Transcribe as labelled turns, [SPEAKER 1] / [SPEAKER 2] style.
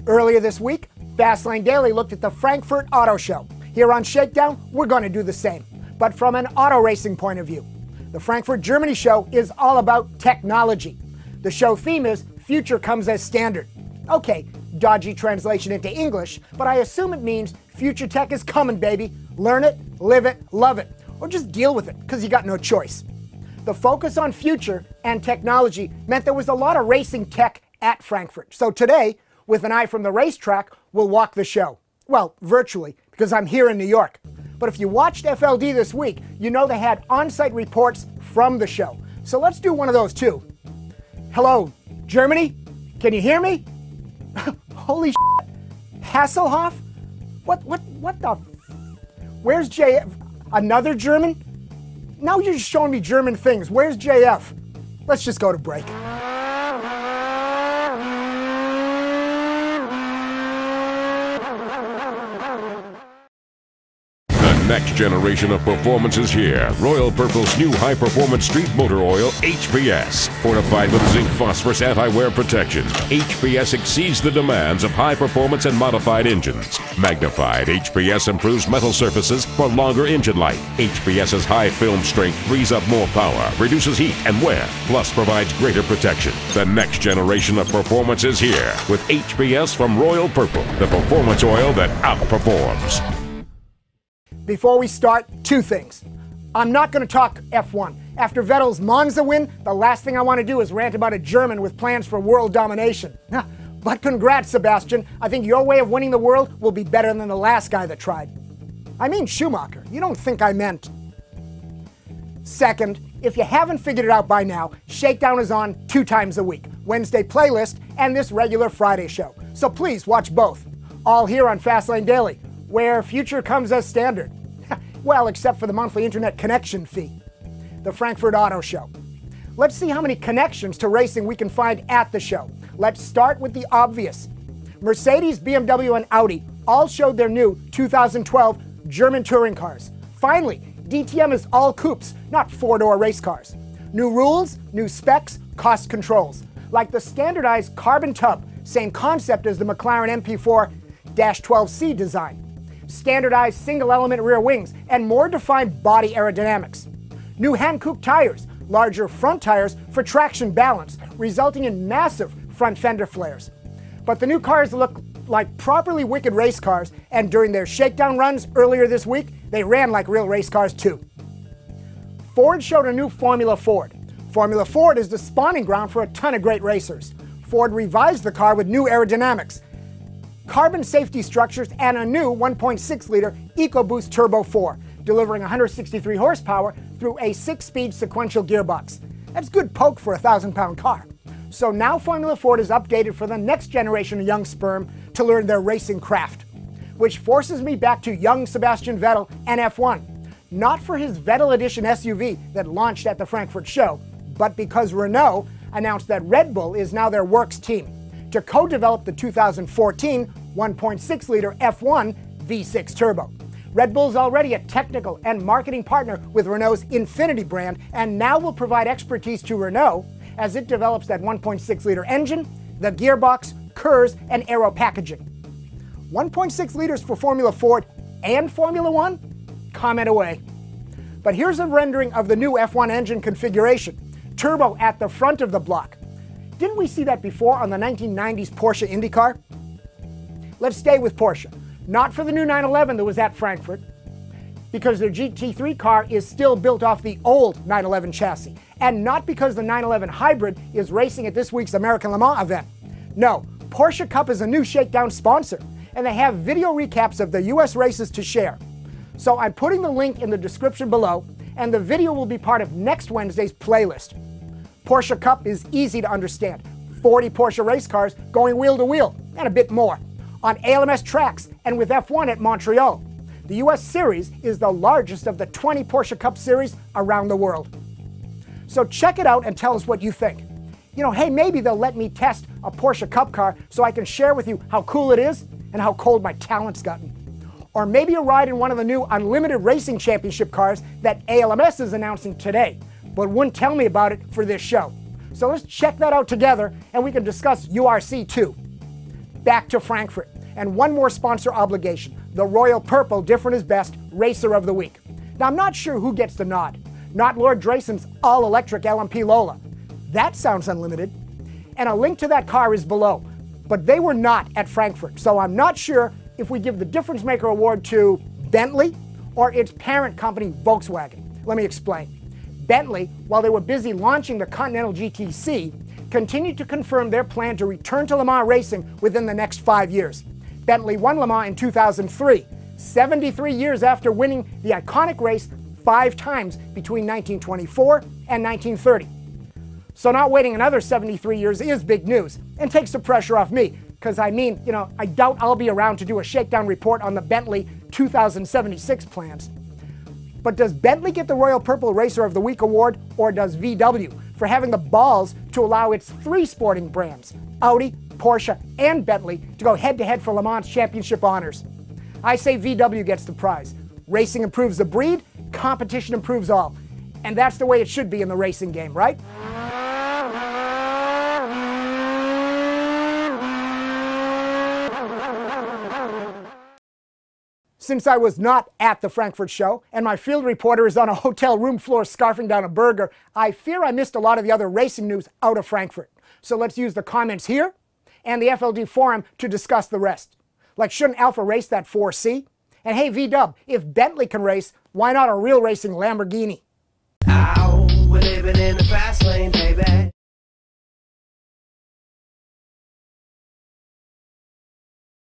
[SPEAKER 1] Earlier this week, Fastlane Daily looked at the Frankfurt Auto Show. Here on Shakedown, we're going to do the same, but from an auto racing point of view. The Frankfurt, Germany show is all about technology. The show theme is Future Comes as Standard. Okay, dodgy translation into English, but I assume it means future tech is coming, baby. Learn it, live it, love it, or just deal with it, because you got no choice. The focus on future and technology meant there was a lot of racing tech at Frankfurt. So today, with an eye from the racetrack, we'll walk the show. Well, virtually, because I'm here in New York. But if you watched FLD this week, you know they had on-site reports from the show. So let's do one of those too. Hello, Germany? Can you hear me? Holy shit. Hasselhoff? What the? Where's JF? Another German? Now you're just showing me German things. Where's JF? Let's just go to break.
[SPEAKER 2] Next generation of performance is here. Royal Purple's new high-performance street motor oil, HPS. Fortified with zinc phosphorus anti-wear protection, HPS exceeds the demands of high-performance and modified engines. Magnified, HPS improves metal surfaces for longer engine life. HPS's high film strength frees up more power, reduces heat and wear, plus provides greater protection. The next generation of performance is here with HPS from Royal Purple, the performance oil that outperforms.
[SPEAKER 1] Before we start, two things. I'm not going to talk F1. After Vettel's Monza win, the last thing I want to do is rant about a German with plans for world domination. But congrats, Sebastian. I think your way of winning the world will be better than the last guy that tried. I mean Schumacher. You don't think I meant. Second, if you haven't figured it out by now, Shakedown is on 2 times a week. Wednesday playlist and this regular Friday show. So please watch both. All here on Fastlane Daily, where future comes as standard. Well, except for the monthly internet connection fee. The Frankfurt Auto Show. Let's see how many connections to racing we can find at the show. Let's start with the obvious. Mercedes, BMW, and Audi all showed their new 2012 German touring cars. Finally, DTM is all coupes, not 4-door race cars. New rules, new specs, cost controls. Like the standardized carbon tub, same concept as the McLaren MP4-12C design. Standardized single-element rear wings, and more defined body aerodynamics. New hand-couped tires, larger front tires for traction balance, resulting in massive front fender flares. But the new cars look like properly wicked race cars, and during their shakedown runs earlier this week, they ran like real race cars too. Ford showed a new Formula Ford. Formula Ford is the spawning ground for a ton of great racers. Ford revised the car with new aerodynamics, carbon safety structures, and a new 1.6-liter EcoBoost Turbo 4, delivering 163 horsepower through a 6-speed sequential gearbox. That's good poke for a 1,000-pound car. So now Formula Ford is updated for the next generation of young sperm to learn their racing craft. Which forces me back to young Sebastian Vettel and F1. Not for his Vettel Edition SUV that launched at the Frankfurt show, but because Renault announced that Red Bull is now their works team to co-develop the 2014 1.6-liter F1 V6 Turbo. Red Bull's already a technical and marketing partner with Renault's Infiniti brand, and now will provide expertise to Renault as it develops that 1.6-liter engine, the gearbox, KERS, and aero packaging. 1.6 liters for Formula Ford and Formula One? Comment away. But here's a rendering of the new F1 engine configuration. Turbo at the front of the block. Didn't we see that before on the 1990s Porsche IndyCar? Let's stay with Porsche. Not for the new 911 that was at Frankfurt, because their GT3 car is still built off the old 911 chassis, and not because the 911 Hybrid is racing at this week's American Le Mans event. No, Porsche Cup is a new Shakedown sponsor, and they have video recaps of the US races to share. So I'm putting the link in the description below, and the video will be part of next Wednesday's playlist. Porsche Cup is easy to understand. 40 Porsche race cars going wheel to wheel, and a bit more, on ALMS tracks and with F1 at Montreal. The US Series is the largest of the 20 Porsche Cup series around the world. So check it out and tell us what you think. You know, hey, maybe they'll let me test a Porsche Cup car so I can share with you how cool it is and how cold my talent's gotten. Or maybe a ride in one of the new Unlimited Racing Championship cars that ALMS is announcing today, but wouldn't tell me about it for this show. So let's check that out together, and we can discuss URC too. back to Frankfurt. And one more sponsor obligation, the Royal Purple Different is Best Racer of the Week. Now, I'm not sure who gets the nod. Not Lord Drayson's all-electric LMP Lola. That sounds unlimited. And a link to that car is below. But they were not at Frankfurt, so I'm not sure if we give the Difference Maker Award to Bentley or its parent company, Volkswagen. Let me explain. Bentley, while they were busy launching the Continental GTC, continued to confirm their plan to return to Le Mans racing within the next 5 years. Bentley won Le Mans in 2003, 73 years after winning the iconic race 5 times between 1924 and 1930. So not waiting another 73 years is big news and takes the pressure off me, because I doubt I'll be around to do a shakedown report on the Bentley 2076 plans. But does Bentley get the Royal Purple Racer of the Week award, or does VW, for having the balls to allow its 3 sporting brands, Audi, Porsche, and Bentley, to go head-to-head for Le Mans championship honors? I say VW gets the prize. Racing improves the breed, competition improves all. And that's the way it should be in the racing game, right? Since I was not at the Frankfurt show, and my field reporter is on a hotel room floor scarfing down a burger, I fear I missed a lot of the other racing news out of Frankfurt. So let's use the comments here and the FLD forum to discuss the rest. Like, shouldn't Alpha race that 4C? And hey, V-Dub, if Bentley can race, why not a real racing Lamborghini?
[SPEAKER 3] Ow, we're living in the fast lane, baby.